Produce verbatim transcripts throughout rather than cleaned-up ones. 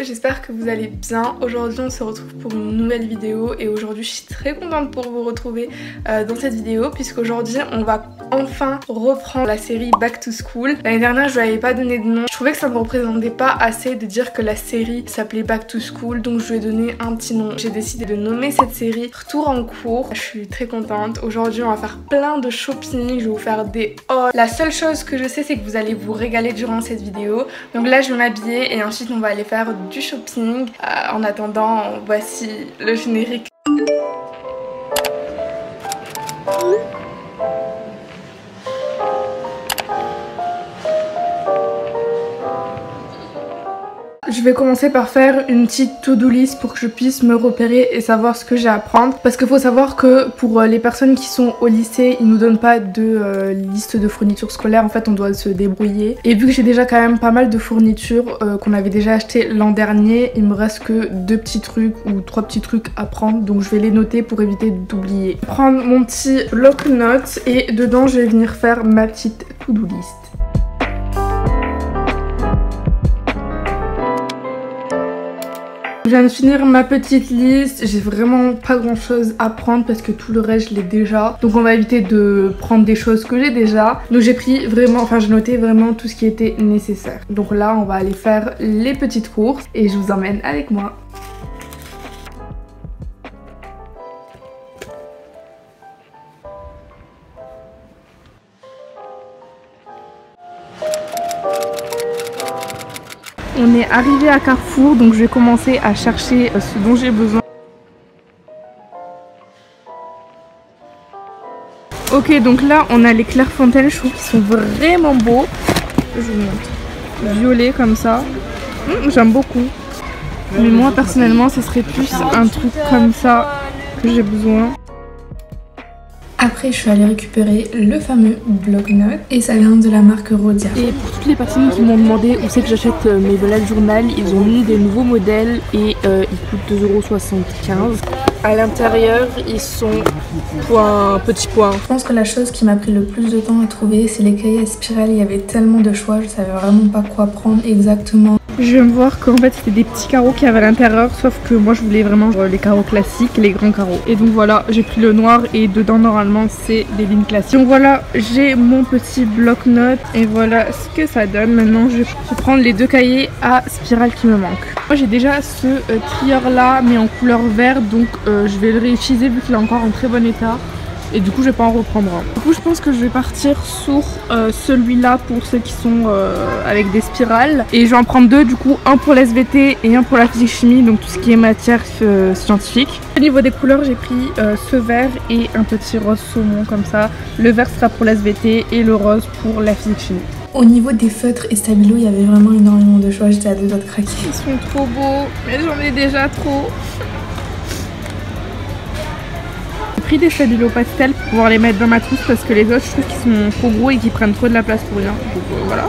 j'espère que vous allez bien. Aujourd'hui on se retrouve pour une nouvelle vidéo et aujourd'hui je suis très contente pour vous retrouver euh, dans cette vidéo puisqu'aujourd'hui on va enfin reprendre la série Back to School. L'année dernière je lui avais pas donné de nom, je trouvais que ça me représentait pas assez de dire que la série s'appelait Back to School, donc je lui ai donné un petit nom. J'ai décidé de nommer cette série Retour en cours. Je suis très contente. Aujourd'hui on va faire plein de shopping, je vais vous faire des hauls. La seule chose que je sais c'est que vous allez vous régaler durant cette vidéo. Donc là je vais m'habiller et ensuite on va aller faire du shopping. Euh, en attendant, voici le générique. Je vais commencer par faire une petite to-do list pour que je puisse me repérer et savoir ce que j'ai à prendre. Parce qu'il faut savoir que pour les personnes qui sont au lycée, ils nous donnent pas de euh, liste de fournitures scolaires. En fait, on doit se débrouiller. Et vu que j'ai déjà quand même pas mal de fournitures euh, qu'on avait déjà acheté l'an dernier, il me reste que deux petits trucs ou trois petits trucs à prendre. Donc je vais les noter pour éviter d'oublier. Prendre mon petit bloc-notes et dedans je vais venir faire ma petite to-do list. Je viens de finir ma petite liste, j'ai vraiment pas grand chose à prendre parce que tout le reste je l'ai déjà. Donc on va éviter de prendre des choses que j'ai déjà. Donc j'ai pris vraiment, enfin j'ai noté vraiment tout ce qui était nécessaire. Donc là on va aller faire les petites courses et je vous emmène avec moi. On est arrivé à Carrefour, donc je vais commencer à chercher ce dont j'ai besoin. Ok, donc là on a les Clairefontaine, je trouve qu'ils sont vraiment beaux. Je vous montre. Violet comme ça. Mmh, j'aime beaucoup. Mais moi personnellement ce serait plus un truc comme ça que j'ai besoin. Après je suis allée récupérer le fameux bloc-notes et ça vient de la marque Rhodia. Et pour toutes les personnes qui m'ont demandé où c'est que j'achète mes bullet journal, ils ont mis des nouveaux modèles et euh, ils coûtent deux euros soixante-quinze. À l'intérieur ils sont point, petits points. Je pense que la chose qui m'a pris le plus de temps à trouver c'est les cahiers à spirale. Il y avait tellement de choix, je savais vraiment pas quoi prendre exactement. Je viens de voir qu'en fait c'était des petits carreaux qu'il y avait à l'intérieur, sauf que moi je voulais vraiment genre, les carreaux classiques, les grands carreaux. Et donc voilà, j'ai pris le noir et dedans normalement c'est des lignes classiques. Donc voilà, j'ai mon petit bloc-notes et voilà ce que ça donne. Maintenant je vais prendre les deux cahiers à spirale qui me manquent. Moi j'ai déjà ce euh, trieur là mais en couleur vert, donc euh, je vais le réutiliser vu qu'il est encore en très bon état. Et du coup je vais pas en reprendre un. Du coup je pense que je vais partir sur euh, celui-là pour ceux qui sont euh, avec des spirales. Et je vais en prendre deux du coup, un pour l'S V T et un pour la physique chimie, donc tout ce qui est matière euh, scientifique. Au niveau des couleurs j'ai pris euh, ce vert et un petit rose saumon comme ça. Le vert sera pour l'S V T et le rose pour la physique chimie. Au niveau des feutres et stabilos, il y avait vraiment énormément de choix, j'étais à deux doigts de craquer. Ils sont trop beaux, mais j'en ai déjà trop. J'ai pris des stabilos pastel pour pouvoir les mettre dans ma trousse parce que les autres je trouve qu'ils sont trop gros et qu'ils prennent trop de la place pour rien. Donc euh, voilà.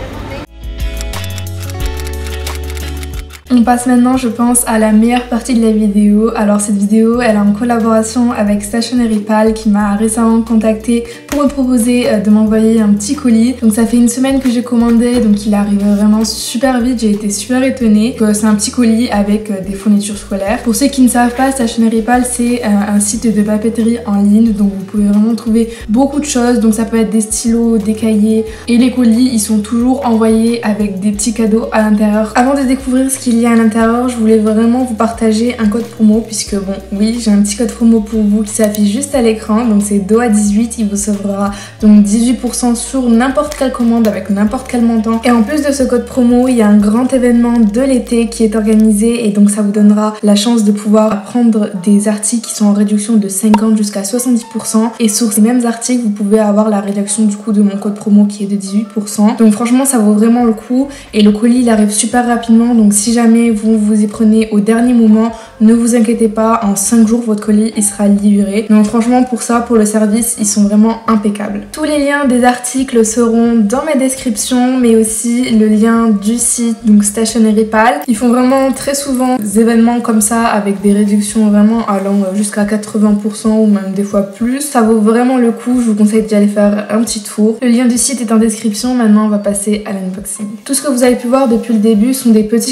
On passe maintenant je pense à la meilleure partie de la vidéo. Alors cette vidéo elle est en collaboration avec Stationery Pal qui m'a récemment contacté pour me proposer de m'envoyer un petit colis. Donc ça fait une semaine que j'ai commandé, donc il arrive vraiment super vite, j'ai été super étonnée. C'est un petit colis avec des fournitures scolaires. Pour ceux qui ne savent pas, Stationery Pal c'est un site de papeterie en ligne, donc vous pouvez vraiment trouver beaucoup de choses. Donc ça peut être des stylos, des cahiers et les colis ils sont toujours envoyés avec des petits cadeaux à l'intérieur. Avant de découvrir ce qu'il y a à l'intérieur, je voulais vraiment vous partager un code promo puisque bon oui j'ai un petit code promo pour vous qui s'affiche juste à l'écran, donc c'est D O A dix-huit, il vous sauvera donc dix-huit pour cent sur n'importe quelle commande avec n'importe quel montant. Et en plus de ce code promo il y a un grand événement de l'été qui est organisé et donc ça vous donnera la chance de pouvoir prendre des articles qui sont en réduction de cinquante jusqu'à soixante-dix pour cent et sur ces mêmes articles vous pouvez avoir la réduction du coup de mon code promo qui est de dix-huit pour cent. Donc franchement ça vaut vraiment le coup et le colis il arrive super rapidement, donc si jamais vous vous y prenez au dernier moment, ne vous inquiétez pas, en cinq jours votre colis il sera livré. Donc franchement pour ça, pour le service, ils sont vraiment impeccables. Tous les liens des articles seront dans ma description, mais aussi le lien du site, donc Stationery Pal. Ils font vraiment très souvent des événements comme ça avec des réductions vraiment allant jusqu'à quatre-vingts pour cent ou même des fois plus. Ça vaut vraiment le coup, je vous conseille d'y aller faire un petit tour. Le lien du site est en description, maintenant on va passer à l'unboxing. Tout ce que vous avez pu voir depuis le début sont des petits cadeaux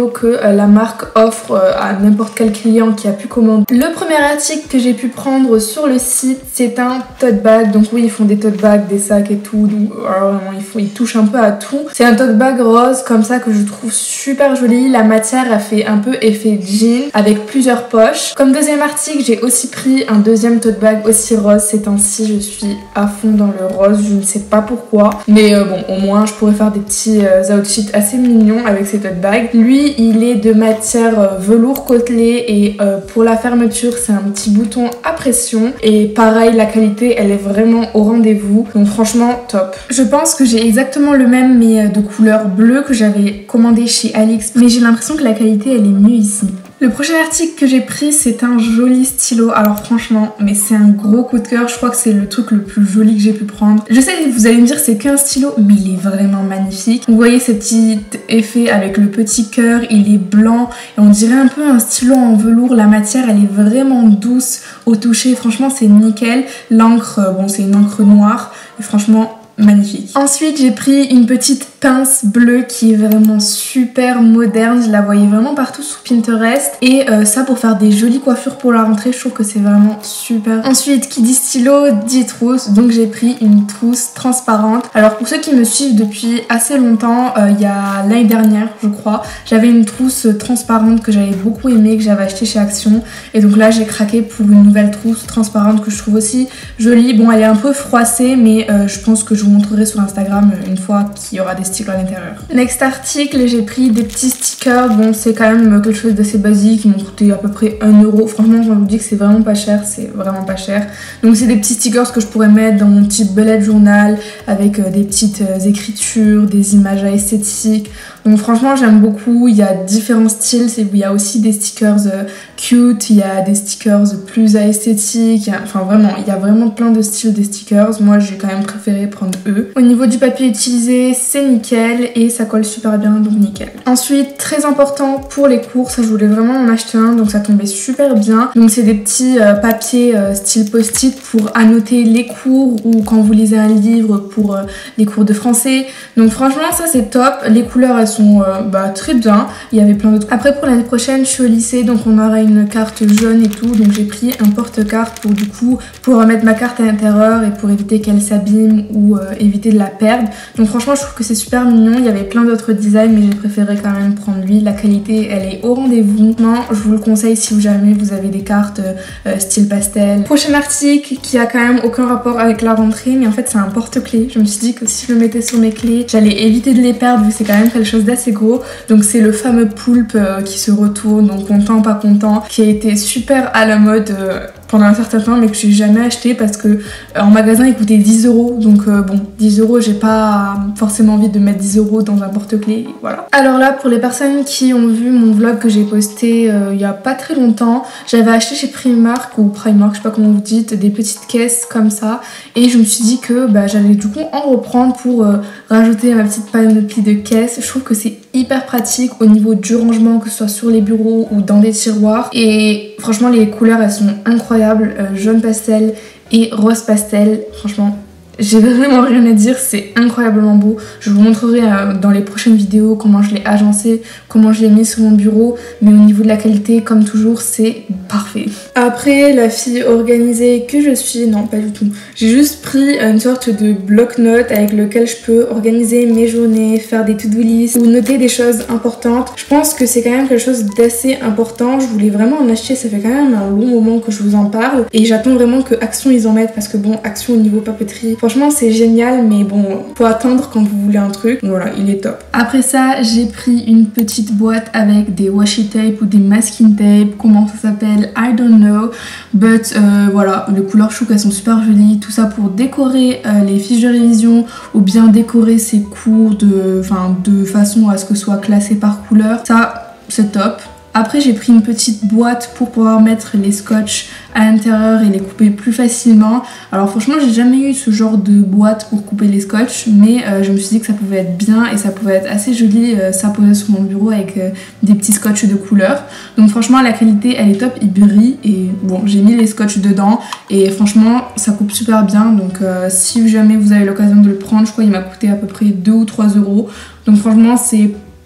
stylos que euh, la marque offre euh, à n'importe quel client qui a pu commander. Le premier article que j'ai pu prendre sur le site, c'est un tote bag. Donc oui, ils font des tote bags, des sacs et tout, donc alors, vraiment ils, font, ils touchent un peu à tout. C'est un tote bag rose comme ça que je trouve super joli. La matière a fait un peu effet jean avec plusieurs poches. Comme deuxième article, j'ai aussi pris un deuxième tote bag aussi rose. Ces temps-ci, je suis à fond dans le rose, je ne sais pas pourquoi, mais euh, bon, au moins je pourrais faire des petits euh, outfits assez mignons avec ces tote bags. Lui, il est de matière euh, velours côtelé et euh, pour la fermeture, c'est un petit bouton à pression et pareil, la qualité, elle est vraiment au rendez-vous, donc franchement top. Je pense que j'ai exactement le même mais de couleur bleue que j'avais commandé chez Alix, mais j'ai l'impression que la qualité elle est mieux ici. Le prochain article que j'ai pris, c'est un joli stylo. Alors franchement, mais c'est un gros coup de cœur. Je crois que c'est le truc le plus joli que j'ai pu prendre. Je sais que vous allez me dire c'est qu'un stylo, mais il est vraiment magnifique. Vous voyez ce petit effet avec le petit cœur, il est blanc et on dirait un peu un stylo en velours. La matière, elle est vraiment douce au toucher. Franchement, c'est nickel. L'encre, bon, c'est une encre noire et franchement, magnifique. Ensuite, j'ai pris une petite pince bleue qui est vraiment super moderne. Je la voyais vraiment partout sur Pinterest. Et euh, ça pour faire des jolies coiffures pour la rentrée, je trouve que c'est vraiment super. Ensuite, qui dit stylo, dit trousse. Donc j'ai pris une trousse transparente. Alors pour ceux qui me suivent depuis assez longtemps, euh, il y a l'année dernière, je crois, j'avais une trousse transparente que j'avais beaucoup aimée, que j'avais achetée chez Action. Et donc là, j'ai craqué pour une nouvelle trousse transparente que je trouve aussi jolie. Bon, elle est un peu froissée, mais euh, je pense que je vous montrerai sur Instagram une fois qu'il y aura des stylos à l'intérieur. Next article, j'ai pris des petits stickers. Bon, c'est quand même quelque chose d'assez basique. Ils m'ont coûté à peu près un euro. Franchement, je vous dis que c'est vraiment pas cher. C'est vraiment pas cher. Donc, c'est des petits stickers que je pourrais mettre dans mon petit bullet journal avec euh, des petites euh, écritures, des images esthétiques. Donc, franchement, j'aime beaucoup. Il y a différents styles. Il y a aussi des stickers euh, cute. Il y a des stickers plus esthétiques. Enfin, vraiment, il y a vraiment plein de styles des stickers. Moi, j'ai quand même préféré prendre eux. Au niveau du papier utilisé, c'est nickel et ça colle super bien, donc nickel. Ensuite, très important pour les cours, ça je voulais vraiment en acheter un, donc ça tombait super bien. Donc c'est des petits euh, papiers euh, style post-it pour annoter les cours ou quand vous lisez un livre pour euh, les cours de français. Donc franchement, ça c'est top. Les couleurs elles sont euh, bah, très bien. Il y avait plein d'autres. Après pour l'année prochaine, je suis au lycée, donc on aura une carte jaune et tout. Donc j'ai pris un porte-carte pour du coup pour remettre ma carte à l'intérieur et pour éviter qu'elle s'abîme ou euh, éviter de la perdre. Donc franchement je trouve que c'est super mignon. Il y avait plein d'autres designs mais j'ai préféré quand même prendre lui. La qualité elle est au rendez-vous. Non, je vous le conseille si jamais vous avez des cartes euh, style pastel. Prochain article qui a quand même aucun rapport avec la rentrée, mais en fait c'est un porte-clés. Je me suis dit que si je le mettais sur mes clés, j'allais éviter de les perdre vu que c'est quand même quelque chose d'assez gros. Donc c'est le fameux poulpe euh, qui se retourne, donc content pas content, qui a été super à la mode euh, pendant un certain temps mais que j'ai jamais acheté parce que euh, en magasin il coûtait dix euros. Donc euh, bon, dix euros, j'ai pas forcément envie de mettre dix euros dans un porte-clés, voilà. Alors là, pour les personnes qui ont vu mon vlog que j'ai posté euh, il y a pas très longtemps, j'avais acheté chez Primark ou Primark, je sais pas comment vous dites, des petites caisses comme ça et je me suis dit que bah, j'allais du coup en reprendre pour euh, rajouter ma petite panoplie de caisses. Je trouve que c'est hyper pratique au niveau du rangement, que ce soit sur les bureaux ou dans des tiroirs et franchement les couleurs elles sont incroyables, euh, jaune pastel et rose pastel, franchement j'ai vraiment rien à dire, c'est incroyablement beau. Je vous montrerai euh, dans les prochaines vidéos comment je l'ai agencé, comment je l'ai mis sur mon bureau, mais au niveau de la qualité, comme toujours, c'est parfait. Après, la fille organisée que je suis, non pas du tout, j'ai juste pris une sorte de bloc-notes avec lequel je peux organiser mes journées, faire des to-do list ou noter des choses importantes. Je pense que c'est quand même quelque chose d'assez important. Je voulais vraiment en acheter, ça fait quand même un long moment que je vous en parle et j'attends vraiment que Action ils en mettent parce que bon, Action au niveau papeterie, franchement c'est génial, mais bon, faut attendre quand vous voulez un truc. Voilà, il est top. Après ça, j'ai pris une petite boîte avec des washi tape ou des masking tape, comment ça s'appelle, I don't know, but euh, voilà, les couleurs je trouve qu'elles sont super jolies, tout ça pour décorer euh, les fiches de révision ou bien décorer ses cours de, enfin, de façon à ce que ce soit classé par couleur. Ça, c'est top. Après j'ai pris une petite boîte pour pouvoir mettre les scotch à l'intérieur et les couper plus facilement. Alors franchement j'ai jamais eu ce genre de boîte pour couper les scotch, mais euh, je me suis dit que ça pouvait être bien et ça pouvait être assez joli, euh, ça posait sur mon bureau avec euh, des petits scotch de couleur. Donc franchement la qualité elle est top, il brille et bon j'ai mis les scotch dedans et franchement ça coupe super bien. Donc euh, si jamais vous avez l'occasion de le prendre, je crois qu'il m'a coûté à peu près deux ou trois euros. Donc franchement c'est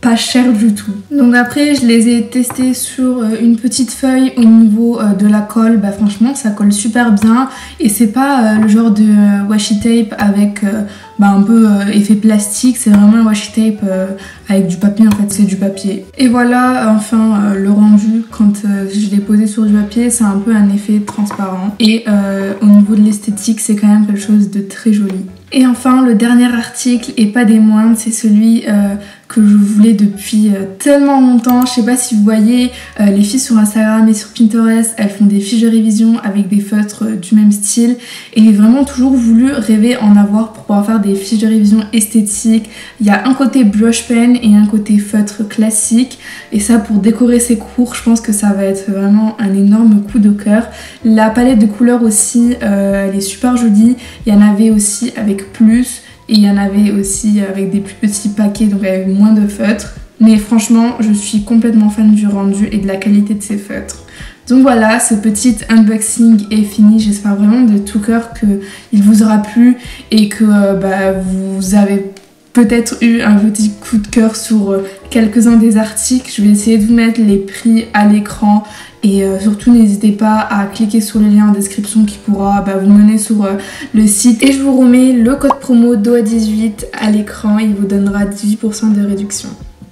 pas cher du tout. Donc après je les ai testés sur une petite feuille au niveau de la colle, bah franchement ça colle super bien et c'est pas le genre de washi tape avec bah, un peu effet plastique, c'est vraiment un washi tape avec du papier, en fait c'est du papier. Et voilà enfin le rendu quand je l'ai posé sur du papier, c'est un peu un effet transparent et euh, au niveau de l'esthétique c'est quand même quelque chose de très joli. Et enfin le dernier article et pas des moindres, c'est celui euh, que je voulais depuis euh, tellement longtemps. Je sais pas si vous voyez euh, les filles sur Instagram et sur Pinterest, elles font des fiches de révision avec des feutres euh, du même style et j'ai vraiment toujours voulu rêver en avoir pour pouvoir faire des fiches de révision esthétiques. Il y a un côté brush pen et un côté feutre classique et ça pour décorer ses cours je pense que ça va être vraiment un énorme coup de cœur. La palette de couleurs aussi euh, elle est super jolie, il y en avait aussi avec plus et il y en avait aussi avec des plus petits paquets donc avec moins de feutres, mais franchement je suis complètement fan du rendu et de la qualité de ces feutres. Donc voilà, ce petit unboxing est fini, j'espère vraiment de tout cœur qu'il vous aura plu et que euh, bah, vous avez peut-être eu un petit coup de cœur sur euh, quelques-uns des articles. Je vais essayer de vous mettre les prix à l'écran. Et euh, surtout n'hésitez pas à cliquer sur le lien en description qui pourra bah, vous mener sur euh, le site. Et je vous remets le code promo D O A dix-huit à l'écran, il vous donnera dix-huit pour cent de réduction.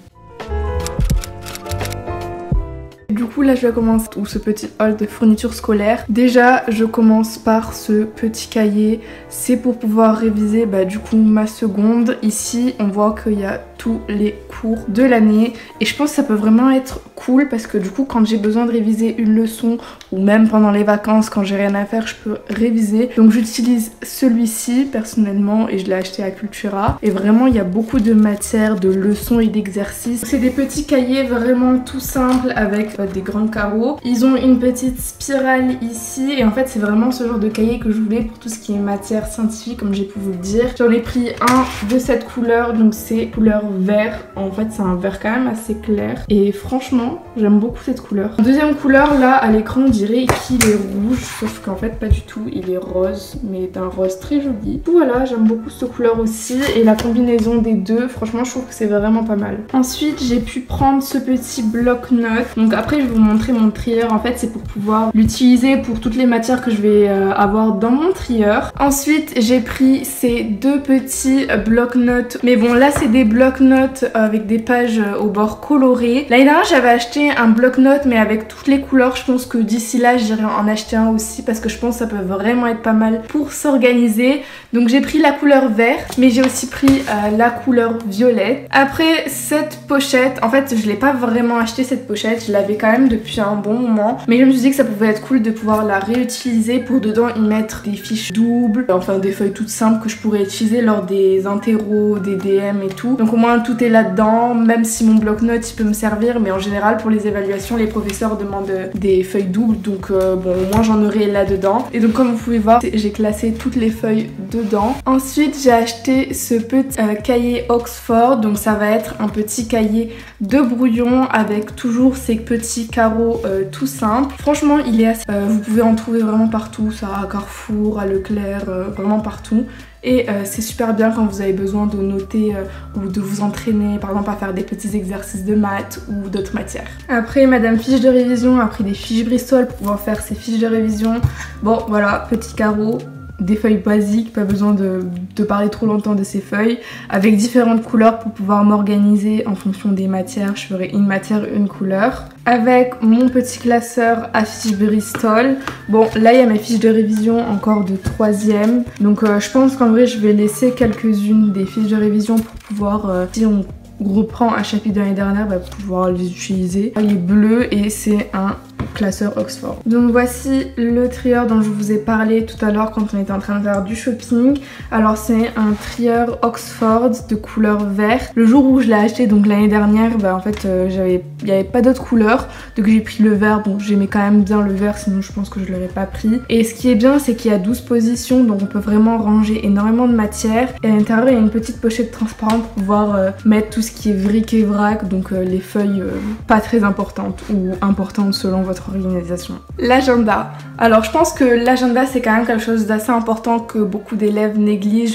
Du coup là je vais commencer tout ce petit haul de fournitures scolaires. Déjà je commence par ce petit cahier, c'est pour pouvoir réviser bah, du coup ma seconde. Ici on voit qu'il y a tous les cours de l'année et je pense que ça peut vraiment être cool parce que du coup quand j'ai besoin de réviser une leçon ou même pendant les vacances quand j'ai rien à faire je peux réviser. Donc j'utilise celui-ci personnellement et je l'ai acheté à Cultura et vraiment il y a beaucoup de matières, de leçons et d'exercices. C'est des petits cahiers vraiment tout simples avec euh, des grands carreaux. Ils ont une petite spirale ici et en fait c'est vraiment ce genre de cahier que je voulais pour tout ce qui est matière scientifique comme j'ai pu vous le dire. J'en ai pris un de cette couleur, donc c'est couleur vert. En fait c'est un vert quand même assez clair et franchement j'aime beaucoup cette couleur. Deuxième couleur là à l'écran on dirait qu'il est rouge sauf qu'en fait pas du tout, il est rose mais d'un rose très joli. Voilà, j'aime beaucoup cette couleur aussi et la combinaison des deux franchement je trouve que c'est vraiment pas mal. Ensuite j'ai pu prendre ce petit bloc-notes. Donc après je vais vous montrer mon trieur, en fait c'est pour pouvoir l'utiliser pour toutes les matières que je vais euh, avoir dans mon trieur. Ensuite j'ai pris ces deux petits bloc-notes, mais bon là c'est des bloc-notes avec des pages au bord coloré. L'année dernière j'avais acheté un bloc-notes mais avec toutes les couleurs, je pense que d'ici là j'irai en acheter un aussi parce que je pense que ça peut vraiment être pas mal pour s'organiser. Donc j'ai pris la couleur verte mais j'ai aussi pris euh, la couleur violette. Après cette pochette, en fait je l'ai pas vraiment acheté cette pochette, je l'avais quand même depuis un bon moment mais je me suis dit que ça pouvait être cool de pouvoir la réutiliser pour dedans y mettre des fiches doubles, enfin des feuilles toutes simples que je pourrais utiliser lors des interros, des D M et tout. Donc au moins tout est là-dedans, même si mon bloc-notes il peut me servir mais en général pour les évaluations les professeurs demandent des feuilles doubles donc euh, bon au moins j'en aurai là-dedans. Et donc comme vous pouvez voir j'ai classé toutes les feuilles dedans. Ensuite j'ai acheté ce petit euh, cahier Oxford, donc ça va être un petit cahier de brouillon avec toujours ces petits carreaux euh, tout simples. Franchement il est assez... Euh, vous pouvez en trouver vraiment partout, ça à Carrefour, à Leclerc, euh, vraiment partout. Et euh, c'est super bien quand vous avez besoin de noter euh, ou de vous entraîner par exemple à faire des petits exercices de maths ou d'autres matières. Après madame fiche de révision a pris des fiches Bristol pour pouvoir faire ses fiches de révision. Bon voilà, petit carreau, des feuilles basiques, pas besoin de, de parler trop longtemps de ces feuilles, avec différentes couleurs pour pouvoir m'organiser en fonction des matières. Je ferai une matière, une couleur. Avec mon petit classeur à fiches Bristol. Bon là il y a mes fiches de révision encore de troisième, donc euh, je pense qu'en vrai je vais laisser quelques-unes des fiches de révision pour pouvoir, euh, si on reprend un chapitre de l'année dernière, bah, pouvoir les utiliser. Il est bleu et c'est un classeur Oxford. Donc voici le trieur dont je vous ai parlé tout à l'heure quand on était en train de faire du shopping. Alors c'est un trieur Oxford de couleur vert. Le jour où je l'ai acheté, donc l'année dernière, bah en fait euh, j'avais, il n'y avait pas d'autres couleurs, donc j'ai pris le vert. Bon j'aimais quand même bien le vert, sinon je pense que je l'aurais pas pris. Et ce qui est bien c'est qu'il y a douze positions, donc on peut vraiment ranger énormément de matière. Et à l'intérieur il y a une petite pochette transparente pour pouvoir euh, mettre tout ce qui est vric et vrac, donc euh, les feuilles euh, pas très importantes ou importantes selon votre organisation. L'agenda. Alors je pense que l'agenda c'est quand même quelque chose d'assez important que beaucoup d'élèves négligent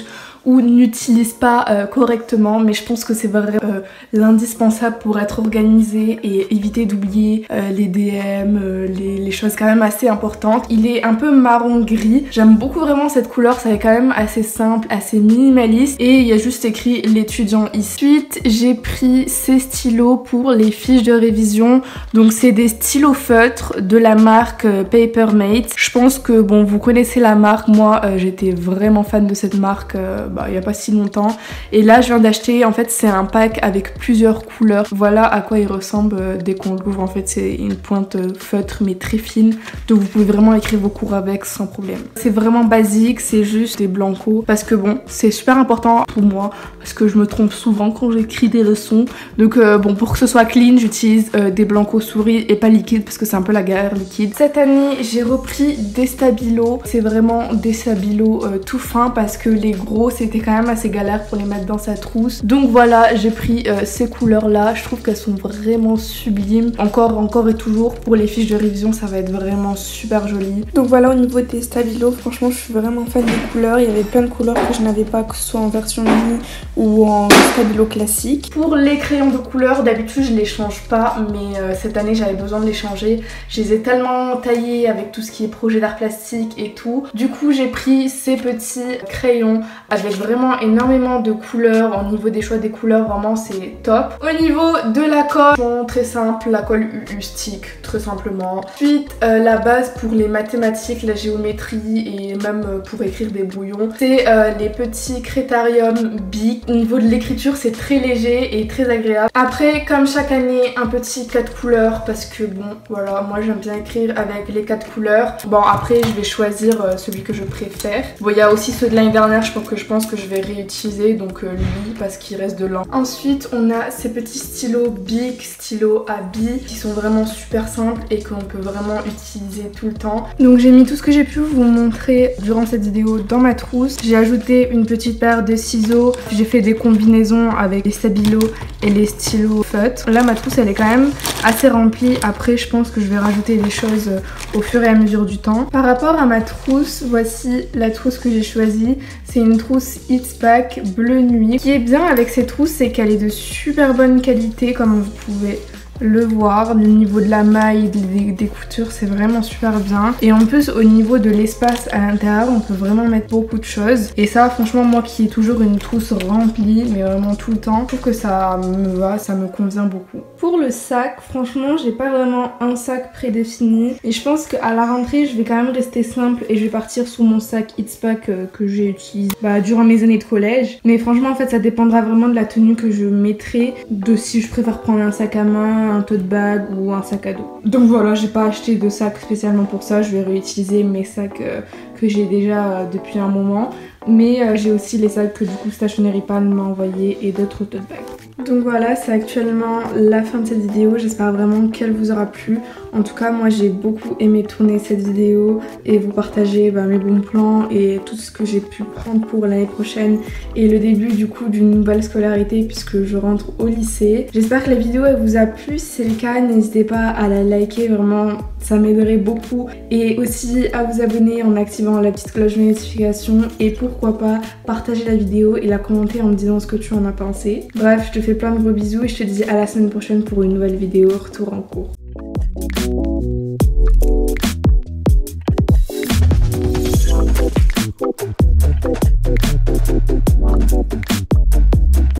ou n'utilisent pas euh, correctement, mais je pense que c'est vraiment euh, l'indispensable pour être organisé et éviter d'oublier euh, les D M, euh, les, les choses quand même assez importantes. Il est un peu marron gris, j'aime beaucoup vraiment cette couleur, ça est quand même assez simple, assez minimaliste et il y a juste écrit l'étudiant ici. Ensuite j'ai pris ces stylos pour les fiches de révision, donc c'est des stylos feutres de la marque euh, Papermate. Je pense que bon, vous connaissez la marque, moi euh, j'étais vraiment fan de cette marque euh, bah, il n'y a pas si longtemps et là je viens d'acheter, en fait c'est un pack avec plusieurs couleurs. Voilà à quoi il ressemble euh, dès qu'on l'ouvre. En fait c'est une pointe euh, feutre mais très fine, donc vous pouvez vraiment écrire vos cours avec sans problème. C'est vraiment basique, c'est juste des blancos parce que bon, c'est super important pour moi parce que je me trompe souvent quand j'écris des leçons, donc euh, bon, pour que ce soit clean j'utilise euh, des blancos souris et pas liquide parce que c'est un peu la galère liquide. Cette année j'ai repris des stabilos, c'est vraiment des stabilos euh, tout fins parce que les gros c'était quand même assez galère pour les mettre dans sa trousse, donc voilà j'ai pris euh, ces couleurs là, je trouve qu'elles sont vraiment sublimes, encore encore et toujours pour les fiches de révision ça va être vraiment super joli. Donc voilà au niveau des stabilos, franchement je suis vraiment fan des couleurs, il y avait plein de couleurs que je n'avais pas, que ce soit en version mini ou en stabilo classique. Pour les crayons de couleur, d'habitude je les change pas, mais euh, cette année j'avais besoin de les changer, je les ai tellement taillés avec tout ce qui est projet d'art plastique et tout, du coup j'ai pris ces petits crayons avec vraiment énormément de couleurs. Au niveau des choix des couleurs vraiment c'est top. Au niveau de la colle, bon, très simple, la colle U U stick très simplement. Ensuite euh, la base pour les mathématiques, la géométrie et même pour écrire des brouillons, c'est euh, les petits Crétarium Bic. Au niveau de l'écriture c'est très léger et très agréable. Après comme chaque année un petit quatre couleurs parce que bon voilà, moi j'aime bien écrire avec les quatre couleurs. Bon après je vais choisir euh, celui que je préfère. Bon il y a aussi ceux de l'année dernière, je pense que je pense que je vais réutiliser, donc euh, lui parce qu'il reste de l'an. Ensuite on a ces petits stylos Bic, stylos à billes qui sont vraiment super simples et qu'on peut vraiment utiliser tout le temps. Donc j'ai mis tout ce que j'ai pu vous montrer durant cette vidéo dans ma trousse. J'ai ajouté une petite paire de ciseaux, j'ai fait des combinaisons avec les stabilos et les stylos feutres. Là ma trousse elle est quand même assez remplie, après je pense que je vais rajouter des choses au fur et à mesure du temps. Par rapport à ma trousse, voici la trousse que j'ai choisie. C'est une trousse Hitspack bleu nuit. Ce qui est bien avec cette trousse c'est qu'elle est de super bonne qualité comme vous pouvez le voir. Le niveau de la maille, des, des coutures c'est vraiment super bien, et en plus au niveau de l'espace à l'intérieur on peut vraiment mettre beaucoup de choses, et ça franchement moi qui ai toujours une trousse remplie mais vraiment tout le temps, je trouve que ça me va, ça me convient beaucoup. Pour le sac, franchement j'ai pas vraiment un sac prédéfini et je pense qu'à la rentrée je vais quand même rester simple et je vais partir sur mon sac Hitspack euh, que j'ai utilisé bah, durant mes années de collège, mais franchement en fait ça dépendra vraiment de la tenue que je mettrai, de si je préfère prendre un sac à main, un tote bag ou un sac à dos. Donc voilà, j'ai pas acheté de sac spécialement pour ça, je vais réutiliser mes sacs euh, que j'ai déjà euh, depuis un moment, mais euh, j'ai aussi les sacs que du coup Stationery Pal m'a envoyé et d'autres tote bags. Donc voilà, c'est actuellement la fin de cette vidéo, j'espère vraiment qu'elle vous aura plu. En tout cas moi j'ai beaucoup aimé tourner cette vidéo et vous partager bah, mes bons plans et tout ce que j'ai pu prendre pour l'année prochaine et le début du coup d'une nouvelle scolarité puisque je rentre au lycée. J'espère que la vidéo elle vous a plu, si c'est le cas n'hésitez pas à la liker, vraiment ça m'aiderait beaucoup, et aussi à vous abonner en activant la petite cloche de notification et pourquoi pas partager la vidéo et la commenter en me disant ce que tu en as pensé. Bref, je te fais plein de gros bisous et je te dis à la semaine prochaine pour une nouvelle vidéo retour en cours.